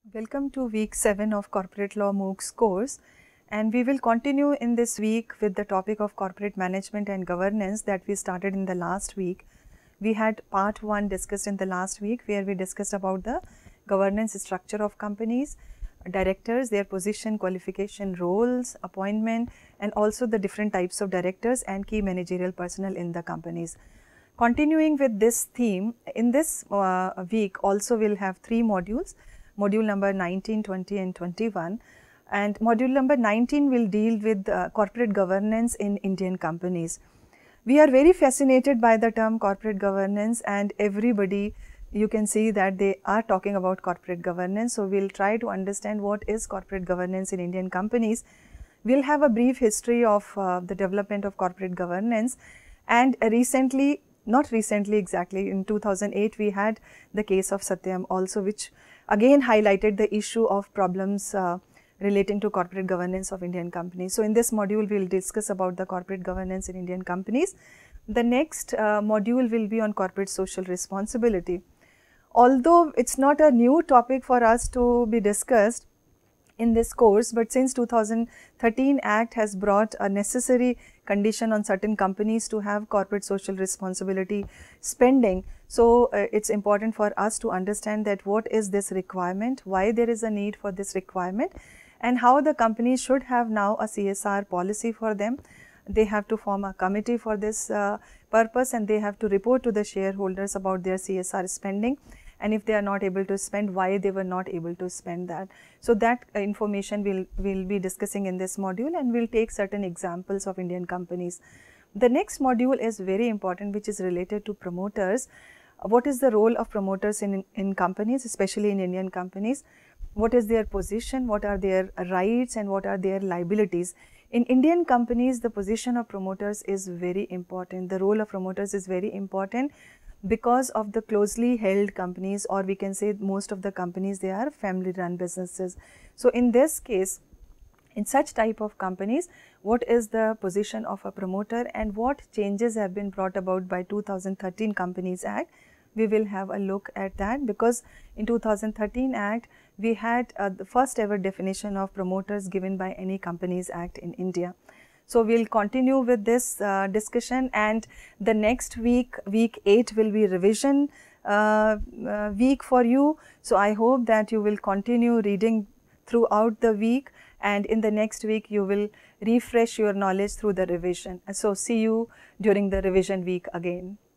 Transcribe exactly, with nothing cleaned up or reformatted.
Welcome to week seven of Corporate Law MOOCs course, and we will continue in this week with the topic of corporate management and governance that we started in the last week. We had part one discussed in the last week where we discussed about the governance structure of companies, directors, their position, qualification, roles, appointment, and also the different types of directors and key managerial personnel in the companies. Continuing with this theme, in this uh, week also we will have three modules. Module number nineteen, twenty and twenty-one, and module number nineteen will deal with uh, corporate governance in Indian companies. We are very fascinated by the term corporate governance, and everybody, you can see that they are talking about corporate governance. So, we will try to understand what is corporate governance in Indian companies. We will have a brief history of uh, the development of corporate governance, and uh, recently, not recently exactly, in two thousand eight we had the case of Satyam also, which again highlighted the issue of problems uh, relating to corporate governance of Indian companies. So, in this module we will discuss about the corporate governance in Indian companies. The next uh, module will be on corporate social responsibility. Although it is not a new topic for us to be discussed in this course, but since two thousand thirteen Act has brought a necessary condition on certain companies to have corporate social responsibility spending. So, uh, it is important for us to understand that what is this requirement, why there is a need for this requirement, and how the companies should have now a C S R policy for them. They have to form a committee for this uh, purpose, and they have to report to the shareholders about their C S R spending, and if they are not able to spend, why they were not able to spend that. So, that uh, information we will we'll be discussing in this module, and we will take certain examples of Indian companies. The next module is very important, which is related to promoters. What is the role of promoters in, in companies, especially in Indian companies? What is their position, what are their rights, and what are their liabilities? In Indian companies, the position of promoters is very important. The role of promoters is very important because of the closely held companies, or we can say most of the companies, they are family run businesses. So, in this case, in such type of companies, what is the position of a promoter and what changes have been brought about by two thousand thirteen Companies Act? We will have a look at that, because in two thousand thirteen Act, we had uh, the first ever definition of promoters given by any Companies Act in India. So, we will continue with this uh, discussion, and the next week, week eight will be revision uh, uh, week for you. So, I hope that you will continue reading throughout the week, and in the next week you will refresh your knowledge through the revision. So, see you during the revision week again.